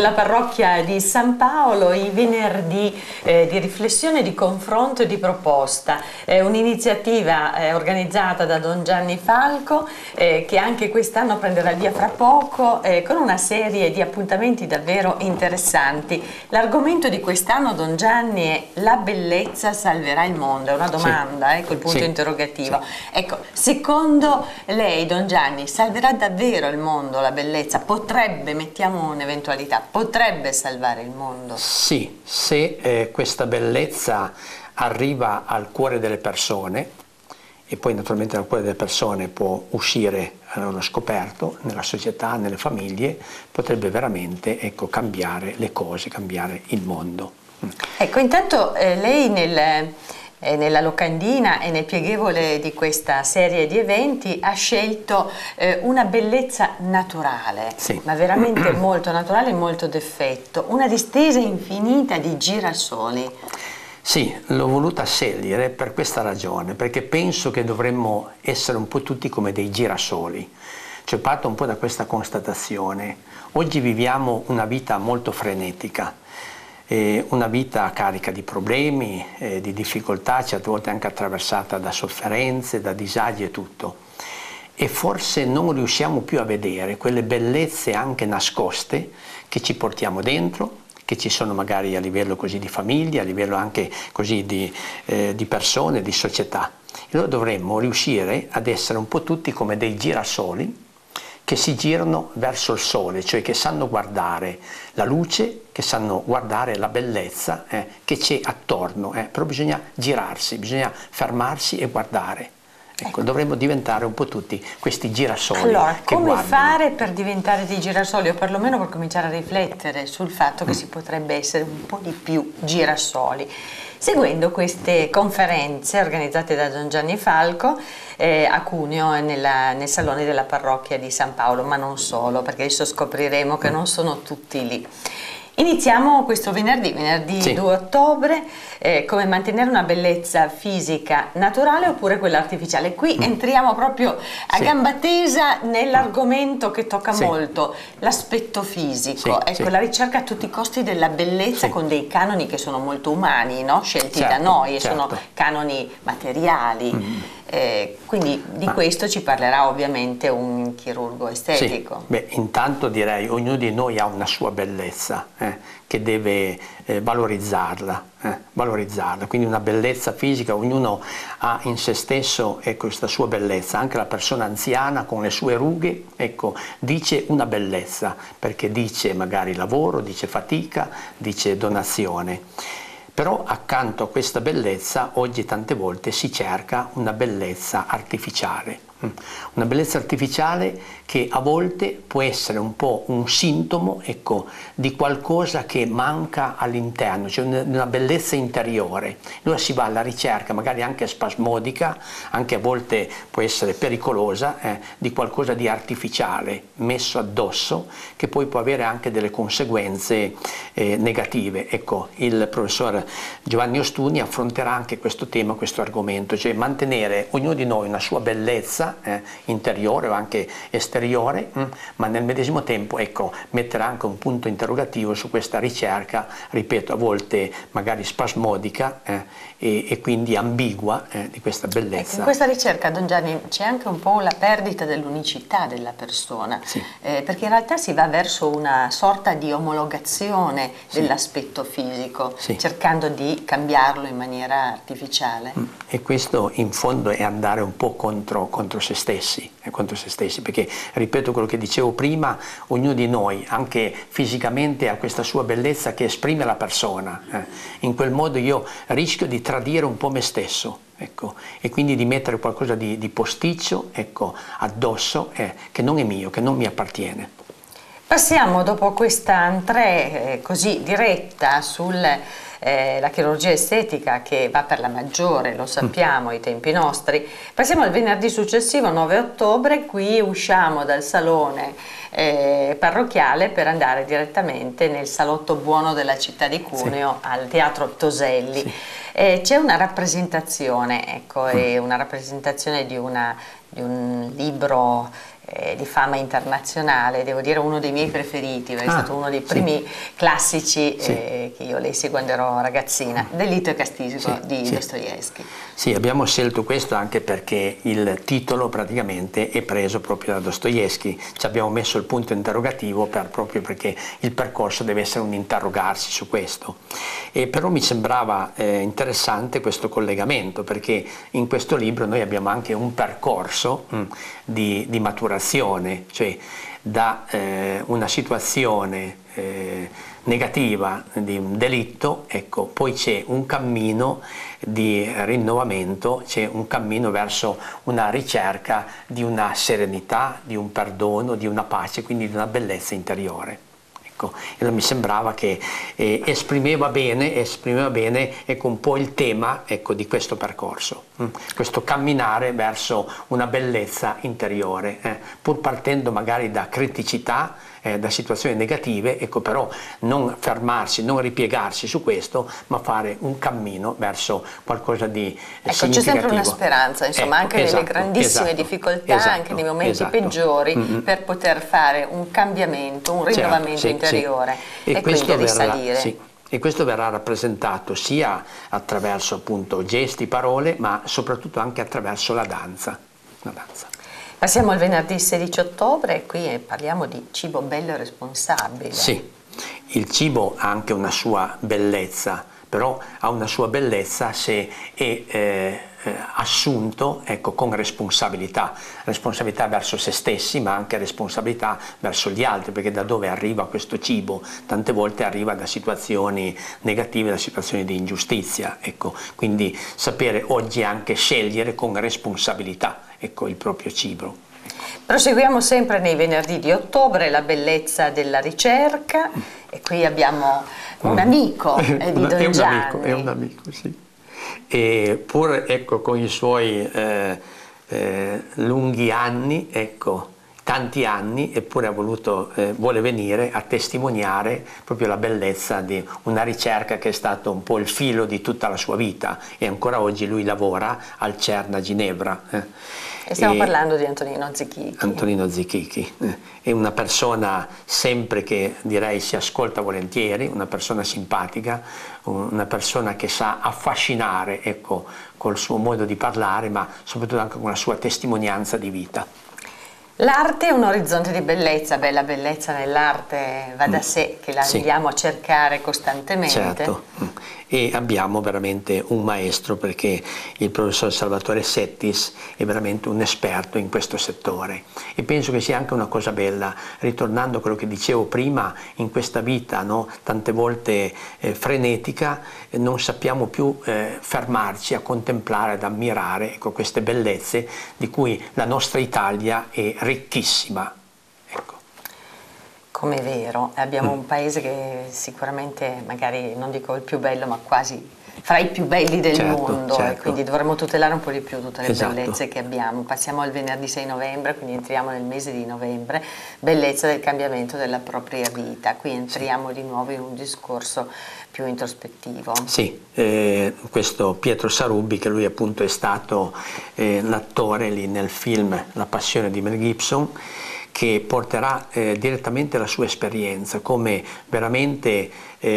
della parrocchia di San Paolo, i venerdì di riflessione, di confronto e di proposta. È un'iniziativa organizzata da Don Gianni Falco che anche quest'anno prenderà il via fra poco con una serie di appuntamenti davvero interessanti. L'argomento di quest'anno, Don Gianni, è la bellezza salverà il mondo. È una domanda, col punto interrogativo. Sì. Ecco, secondo lei, Don Gianni, salverà davvero il mondo la bellezza? Potrebbe, mettiamo un'eventualità, potrebbe salvare il mondo? Sì, se questa bellezza arriva al cuore delle persone, e poi naturalmente dal cuore delle persone può uscire allo scoperto nella società, nelle famiglie, potrebbe veramente, ecco, cambiare le cose, cambiare il mondo. Ecco, intanto lei nella locandina e nel pieghevole di questa serie di eventi ha scelto una bellezza naturale, sì, ma veramente molto naturale e molto d'effetto, una distesa infinita di girasoli. Sì, l'ho voluta scegliere per questa ragione, perché penso che dovremmo essere un po' tutti come dei girasoli. Cioè, parto un po' da questa constatazione. Oggi viviamo una vita molto frenetica, una vita carica di problemi, di difficoltà, certe volte anche attraversata da sofferenze, da disagi e tutto. E forse non riusciamo più a vedere quelle bellezze anche nascoste che ci portiamo dentro, che ci sono magari a livello così di famiglia, a livello anche così di persone, di società. E allora dovremmo riuscire ad essere un po' tutti come dei girasoli che si girano verso il sole, cioè che sanno guardare la luce, che sanno guardare la bellezza che c'è attorno, però bisogna girarsi, bisogna fermarsi e guardare. Ecco, dovremmo diventare un po' tutti questi girasoli. Allora, come fare per diventare dei girasoli, o perlomeno per cominciare a riflettere sul fatto che si potrebbe essere un po' di più girasoli? Seguendo queste conferenze organizzate da Don Gianni Falco a Cuneo nel salone della parrocchia di San Paolo, ma non solo, perché adesso scopriremo che non sono tutti lì. Iniziamo questo venerdì sì, 2 ottobre, come mantenere una bellezza fisica naturale oppure quella artificiale. Qui entriamo proprio a gamba tesa nell'argomento che tocca molto, l'aspetto fisico. Ecco, la ricerca a tutti i costi della bellezza con dei canoni che sono molto umani, no? Scelti da noi, e sono canoni materiali. Quindi di questo ci parlerà ovviamente un chirurgo estetico. Sì. Beh, intanto direi ognuno di noi ha una sua bellezza che deve valorizzarla, quindi una bellezza fisica, ognuno ha in se stesso, ecco, questa sua bellezza, anche la persona anziana con le sue rughe, ecco, dice una bellezza, perché dice magari lavoro, dice fatica, dice donazione. Però accanto a questa bellezza oggi tante volte si cerca una bellezza artificiale. Una bellezza artificiale che a volte può essere un po' un sintomo, ecco, di qualcosa che manca all'interno, cioè una bellezza interiore. Allora si va alla ricerca, magari anche spasmodica, anche a volte può essere pericolosa, di qualcosa di artificiale messo addosso, che poi può avere anche delle conseguenze negative. Ecco, il professor Giovanni Ostuni affronterà anche questo tema, questo argomento, cioè mantenere ognuno di noi una sua bellezza interiore o anche esteriore, ma nel medesimo tempo, ecco, mettere anche un punto interrogativo su questa ricerca, ripeto, a volte magari spasmodica e quindi ambigua di questa bellezza. Ecco, in questa ricerca, Don Gianni, c'è anche un po' la perdita dell'unicità della persona, perché in realtà si va verso una sorta di omologazione dell'aspetto fisico, cercando di cambiarlo in maniera artificiale. E questo in fondo è andare un po' contro se stessi, perché, ripeto quello che dicevo prima, ognuno di noi, anche fisicamente, ha questa sua bellezza che esprime la persona. In quel modo io rischio di tradire un po' me stesso, ecco, e quindi di mettere qualcosa di posticcio, ecco, addosso, che non è mio, che non mi appartiene. Passiamo, dopo questa entrée così diretta sulla chirurgia estetica, che va per la maggiore, lo sappiamo, ai tempi nostri, passiamo al venerdì successivo, 9 ottobre, qui usciamo dal salone parrocchiale per andare direttamente nel salotto buono della città di Cuneo, al Teatro Toselli. C'è una rappresentazione, ecco, è una rappresentazione di un libro di fama internazionale, devo dire uno dei miei preferiti, perché è stato uno dei primi classici che io lessi quando ero ragazzina, Delitto e Castigo di Dostoevskij. Sì, abbiamo scelto questo anche perché il titolo praticamente è preso proprio da Dostoevskij, ci abbiamo messo il punto interrogativo proprio perché il percorso deve essere un interrogarsi su questo. E però mi sembrava interessante questo collegamento, perché in questo libro noi abbiamo anche un percorso di maturazione, cioè da una situazione negativa di un delitto, ecco, poi c'è un cammino di rinnovamento, c'è un cammino verso una ricerca di una serenità, di un perdono, di una pace, quindi di una bellezza interiore. E mi sembrava che esprimeva bene ecco, un po' il tema, ecco, di questo percorso, questo camminare verso una bellezza interiore, pur partendo magari da criticità, da situazioni negative, ecco, però non fermarsi, non ripiegarsi su questo, ma fare un cammino verso qualcosa di significativo. C'è sempre una speranza, insomma, ecco, anche nelle grandissime difficoltà, anche nei momenti peggiori, per poter fare un cambiamento, un rinnovamento interiore e quindi risalire. E questo verrà rappresentato sia attraverso appunto gesti, parole, ma soprattutto anche attraverso la danza. Passiamo al venerdì 16 ottobre e qui parliamo di cibo bello e responsabile. Sì, il cibo ha anche una sua bellezza, però ha una sua bellezza se è assunto, ecco, con responsabilità verso se stessi, ma anche responsabilità verso gli altri, perché da dove arriva questo cibo? Tante volte arriva da situazioni negative, da situazioni di ingiustizia, ecco, quindi sapere oggi anche scegliere con responsabilità, ecco, il proprio cibo. Proseguiamo sempre nei venerdì di ottobre, la bellezza della ricerca, e qui abbiamo un amico di Don Gianni. È un amico, sì. E pur, ecco, con i suoi lunghi anni, ecco, tanti anni, eppure vuole venire a testimoniare proprio la bellezza di una ricerca che è stato un po' il filo di tutta la sua vita, e ancora oggi lui lavora al CERN a Ginevra. E stiamo parlando di Antonino Zichichi. Antonino Zichichi è una persona sempre che direi si ascolta volentieri, una persona simpatica, una persona che sa affascinare, ecco, col suo modo di parlare, ma soprattutto anche con la sua testimonianza di vita. L'arte è un orizzonte di bellezza, beh, la bellezza nell'arte va da sé che la andiamo a cercare costantemente. Certo, e abbiamo veramente un maestro, perché il professor Salvatore Settis è veramente un esperto in questo settore, e penso che sia anche una cosa bella, ritornando a quello che dicevo prima, in questa vita, no, tante volte frenetica, non sappiamo più fermarci a contemplare, ad ammirare, ecco, queste bellezze di cui la nostra Italia è ricchissima. Ecco. Come è vero, abbiamo un paese che sicuramente, magari non dico il più bello, ma quasi fra i più belli del mondo, e quindi dovremmo tutelare un po' di più tutte le bellezze che abbiamo. Passiamo al venerdì 6 novembre, quindi entriamo nel mese di novembre, bellezza del cambiamento della propria vita. Qui entriamo di nuovo in un discorso più introspettivo. Sì, questo Pietro Sarubbi, che lui appunto è stato l'attore lì nel film La passione di Mel Gibson, che porterà direttamente la sua esperienza, come veramente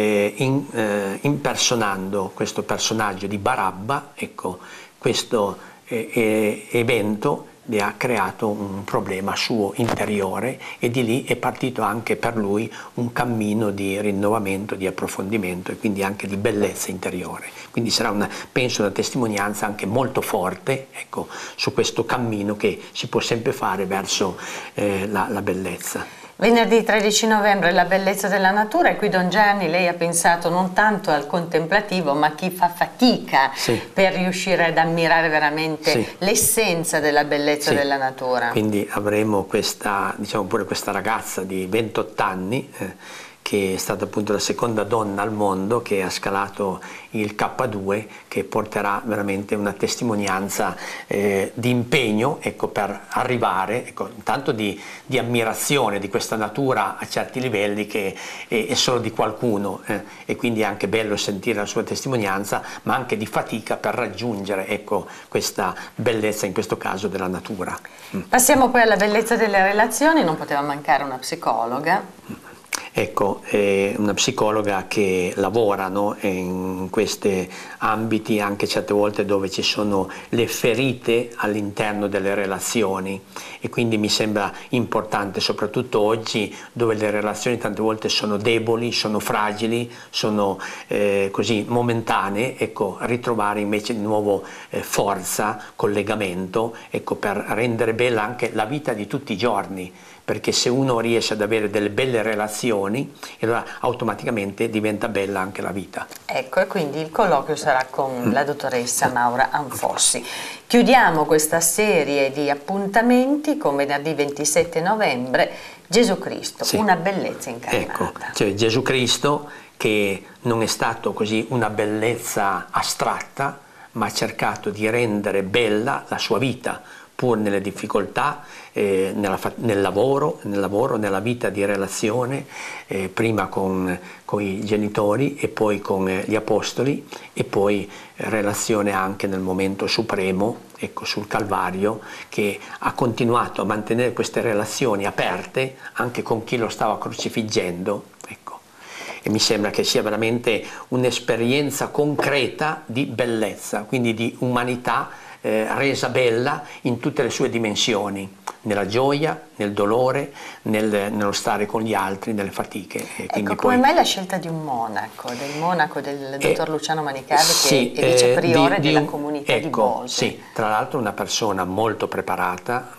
impersonando questo personaggio di Barabba, ecco, questo evento le ha creato un problema suo interiore, e di lì è partito anche per lui un cammino di rinnovamento, di approfondimento, e quindi anche di bellezza interiore. Quindi sarà, penso, una testimonianza anche molto forte, ecco, su questo cammino che si può sempre fare verso la bellezza. Venerdì 13 novembre la bellezza della natura, e qui Don Gianni lei ha pensato non tanto al contemplativo, ma a chi fa fatica per riuscire ad ammirare veramente l'essenza della bellezza della natura. Quindi avremo questa, diciamo, pure questa ragazza di 28 anni che è stata appunto la seconda donna al mondo che ha scalato il K2, che porterà veramente una testimonianza di impegno, ecco, per arrivare, ecco, intanto di ammirazione di questa natura a certi livelli che è solo di qualcuno, e quindi è anche bello sentire la sua testimonianza, ma anche di fatica per raggiungere, ecco, questa bellezza, in questo caso della natura. Passiamo poi alla bellezza delle relazioni. Non poteva mancare una psicologa. Ecco, una psicologa che lavora, no, in questi ambiti, anche certe volte dove ci sono le ferite all'interno delle relazioni, e quindi mi sembra importante, soprattutto oggi dove le relazioni tante volte sono deboli, sono fragili, sono così momentanee, ecco, ritrovare invece di nuovo forza, collegamento, ecco, per rendere bella anche la vita di tutti i giorni. Perché se uno riesce ad avere delle belle relazioni, allora automaticamente diventa bella anche la vita. Ecco, e quindi il colloquio sarà con la dottoressa Maura Anfossi. Chiudiamo questa serie di appuntamenti con venerdì 27 novembre, Gesù Cristo, sì, una bellezza incarnata. Ecco, cioè Gesù Cristo che non è stato così una bellezza astratta, ma ha cercato di rendere bella la sua vita, pur nelle difficoltà, nel lavoro, nella vita di relazione, prima con i genitori e poi con gli apostoli, e poi relazione anche nel momento supremo, ecco, sul Calvario, che ha continuato a mantenere queste relazioni aperte anche con chi lo stava crocifiggendo, ecco. E mi sembra che sia veramente un'esperienza concreta di bellezza, quindi di umanità resa bella in tutte le sue dimensioni, nella gioia, nel dolore, nello stare con gli altri, nelle fatiche. Ecco, come mai la scelta di un monaco, del dottor Luciano Manicavi, sì, che è vice priore della comunità, ecco, di Bose? Sì, tra l'altro una persona molto preparata,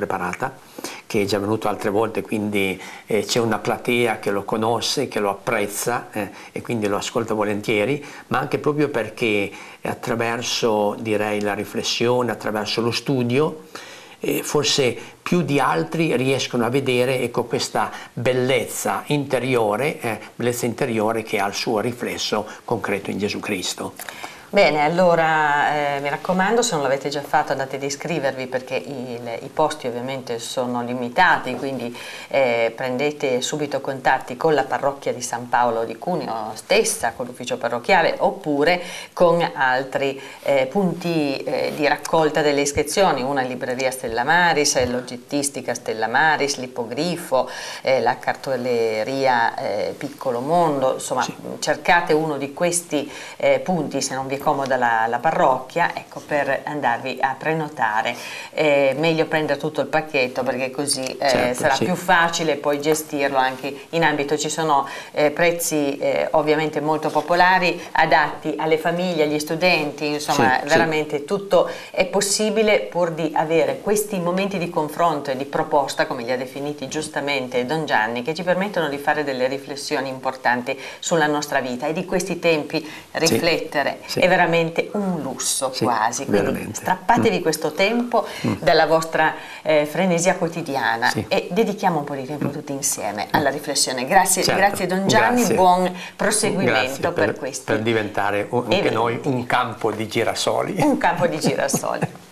che è già venuto altre volte, quindi c'è una platea che lo conosce, che lo apprezza, e quindi lo ascolta volentieri, ma anche proprio perché attraverso, direi, la riflessione, attraverso lo studio, forse più di altri riescono a vedere, ecco, questa bellezza interiore che ha il suo riflesso concreto in Gesù Cristo. Bene, allora mi raccomando, se non l'avete già fatto andate ad iscrivervi, perché i posti ovviamente sono limitati, quindi prendete subito contatti con la parrocchia di San Paolo di Cuneo stessa, con l'ufficio parrocchiale, oppure con altri punti di raccolta delle iscrizioni, una libreria Stella Maris, l'oggettistica Stella Maris, l'ippogrifo, la cartoleria Piccolo Mondo, insomma, sì, cercate uno di questi punti, se non vi comoda la parrocchia, ecco, per andarvi a prenotare. Meglio prendere tutto il pacchetto, perché così certo, sarà sì, più facile poi gestirlo anche in ambito. Ci sono prezzi ovviamente molto popolari, adatti alle famiglie, agli studenti, insomma, sì, veramente sì, tutto è possibile, pur di avere questi momenti di confronto e di proposta, come li ha definiti giustamente Don Gianni, che ci permettono di fare delle riflessioni importanti sulla nostra vita, e di questi tempi riflettere sì, è veramente un lusso, sì, quasi, quindi veramente, strappatevi questo tempo dalla vostra frenesia quotidiana, sì, e dedichiamo un po' di tempo tutti insieme alla riflessione. Grazie, certo, grazie Don Gianni, grazie, buon proseguimento per questi. Per diventare anche noi un campo di girasoli. Un campo di girasoli.